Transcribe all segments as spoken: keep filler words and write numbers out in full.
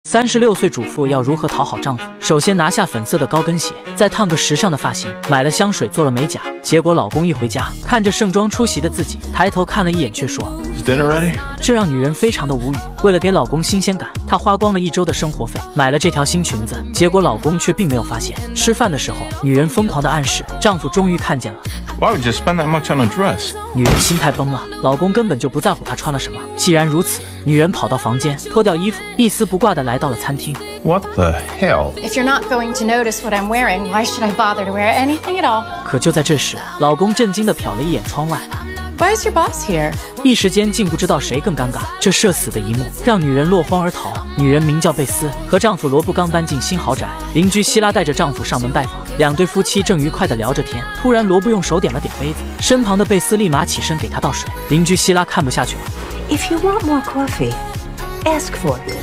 三十六岁主妇要如何讨好丈夫？首先拿下粉色的高跟鞋，再烫个时尚的发型，买了香水，做了美甲。结果老公一回家，看着盛装出席的自己，抬头看了一眼，却说 Is dinner ready？ 这让女人非常的无语。为了给老公新鲜感，她花光了一周的生活费，买了这条新裙子。结果老公却并没有发现。吃饭的时候，女人疯狂的暗示，丈夫终于看见了。 Why would you spend that much on a dress？ 女人心态崩了，老公根本就不在乎她穿了什么。既然如此，女人跑到房间，脱掉衣服，一丝不挂的来到了餐厅。 What the hell？ If you're not going to notice what I'm wearing, why should I bother to wear anything at all？ 可就在这时，老公震惊的瞟了一眼窗外。 Why is your boss here？ 一时间竟不知道谁更尴尬。这社死的一幕让女人落荒而逃。女人名叫贝斯，和丈夫罗布刚搬进新豪宅。邻居希拉带着丈夫上门拜访，两对夫妻正愉快地聊着天。突然，罗布用手点了点杯子，身旁的贝斯立马起身给他倒水。邻居希拉看不下去了。 If you want more coffee, ask for it.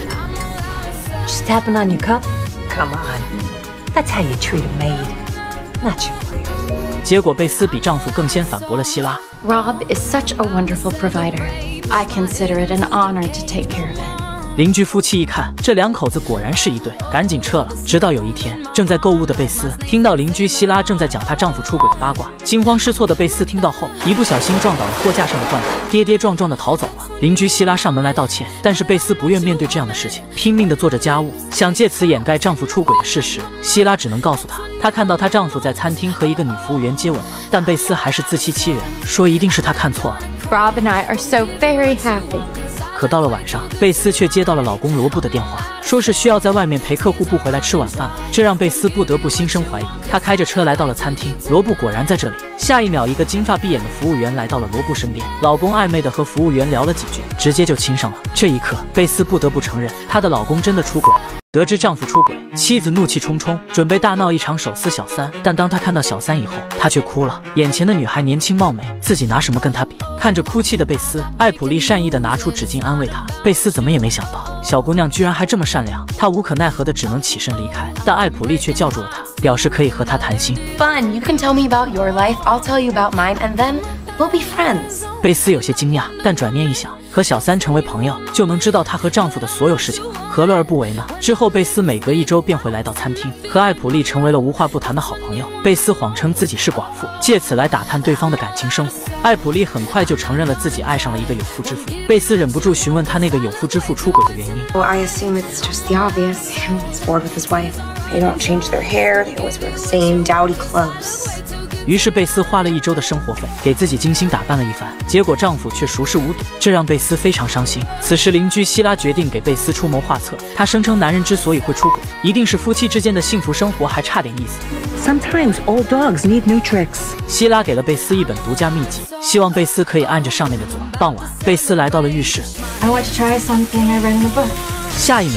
Just tapping on your cup? Come on. That's how you treat a maid. Not your wife. 结果贝斯比丈夫更先反驳了希拉。 Rob is such a wonderful provider. I consider it an honor to take care of it. 邻居夫妻一看，这两口子果然是一对，赶紧撤了。直到有一天，正在购物的贝斯听到邻居希拉正在讲她丈夫出轨的八卦，惊慌失措的贝斯听到后，一不小心撞倒了货架上的罐头，跌跌撞撞的逃走了。邻居希拉上门来道歉，但是贝斯不愿面对这样的事情，拼命的做着家务，想借此掩盖丈夫出轨的事实。希拉只能告诉她，她看到她丈夫在餐厅和一个女服务员接吻了，但贝斯还是自欺欺人，说一定是她看错了。 Rob and I are so very happy. 可到了晚上，贝斯却接到了老公罗布的电话，说是需要在外面陪客户不回来吃晚饭了。这让贝斯不得不心生怀疑。他开着车来到了餐厅，罗布果然在这里。下一秒，一个金发碧眼的服务员来到了罗布身边，老公暧昧的和服务员聊了几句，直接就亲上了。这一刻，贝斯不得不承认，她的老公真的出轨了。 得知丈夫出轨，妻子怒气冲冲，准备大闹一场手撕小三。但当她看到小三以后，她却哭了。眼前的女孩年轻貌美，自己拿什么跟她比？看着哭泣的贝斯，艾普利善意的拿出纸巾安慰她。贝斯怎么也没想到，小姑娘居然还这么善良。她无可奈何的只能起身离开，但艾普利却叫住了她，表示可以和她谈心。 Fun. You can tell me about your life. I'll tell you about mine, and then we'll be friends. 贝斯有些惊讶，但转念一想，和小三成为朋友，就能知道她和丈夫的所有事情了。 何乐而不为呢？之后，贝斯每隔一周便会来到餐厅，和艾普利成为了无话不谈的好朋友。贝斯谎称自己是寡妇，借此来打探对方的感情生活。艾普利很快就承认了自己爱上了一个有妇之夫。贝斯忍不住询问他那个有妇之夫出轨的原因。 Well, I assume it's just the obvious. He's bored with his wife. They don't change their hair. They always wear the same dowdy clothes. 于是贝斯花了一周的生活费，给自己精心打扮了一番，结果丈夫却熟视无睹，这让贝斯非常伤心。此时，邻居希拉决定给贝斯出谋划策。她声称，男人之所以会出轨，一定是夫妻之间的幸福生活还差点意思。 Sometimes old dogs need new tricks. 希拉给了贝斯一本独家秘籍，希望贝斯可以按着上面的做。傍晚，贝斯来到了浴室。 I want to try something I read in the book. 下一秒。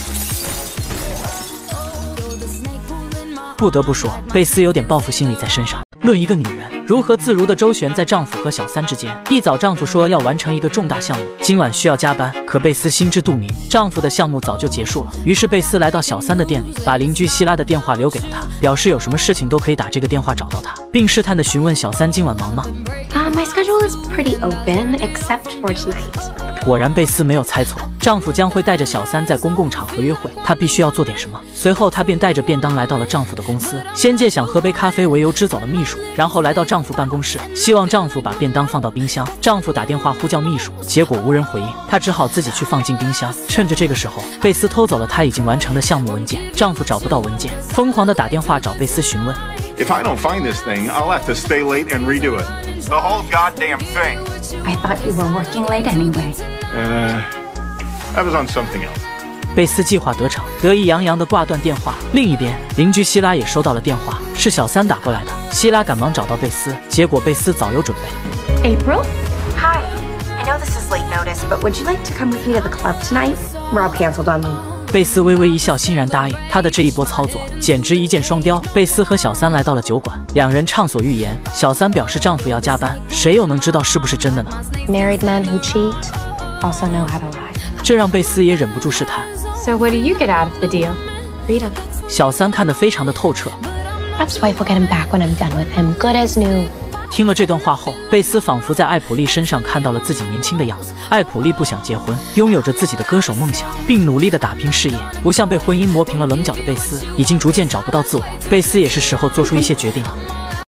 不得不说，贝斯有点报复心理在身上。论一个女人如何自如地周旋在丈夫和小三之间，一早丈夫说要完成一个重大项目，今晚需要加班。可贝斯心知肚明，丈夫的项目早就结束了。于是贝斯来到小三的店里，把邻居希拉的电话留给了他，表示有什么事情都可以打这个电话找到他，并试探地询问小三今晚忙吗？ Uh, my schedule is pretty open, except for tonight. 果然，贝斯没有猜错，丈夫将会带着小三在公共场合约会，她必须要做点什么。随后，她便带着便当来到了丈夫的公司，先借想喝杯咖啡为由支走了秘书，然后来到丈夫办公室，希望丈夫把便当放到冰箱。丈夫打电话呼叫秘书，结果无人回应，她只好自己去放进冰箱。趁着这个时候，贝斯偷走了她已经完成的项目文件。丈夫找不到文件，疯狂地打电话找贝斯询问。 If I don't find this thing, I'll have to stay late and redo it. The whole goddamn thing. I thought you were working late anyway. Uh, I was on something else. 贝斯计划得逞，得意洋洋地挂断电话。另一边，邻居希拉也收到了电话，是小三打过来的。希拉赶忙找到贝斯，结果贝斯早有准备。 April? Hi. I know this is late notice, but would you like to come with me to the club tonight? Rob canceled on me. 贝斯微微一笑，欣然答应。他的这一波操作简直一箭双雕。贝斯和小三来到了酒馆，两人畅所欲言。小三表示丈夫要加班，谁又能知道是不是真的呢？ Married men who cheat also know how to lie. 这让贝斯也忍不住试探。 So what do you get out of the deal? Freedom. 小三看得非常的透彻。 Rob's wife will get him back when I'm done with him, good as new. 听了这段话后，贝斯仿佛在艾普利身上看到了自己年轻的样子。艾普利不想结婚，拥有着自己的歌手梦想，并努力的打拼事业。不像被婚姻磨平了棱角的贝斯，已经逐渐找不到自我。贝斯也是时候做出一些决定了。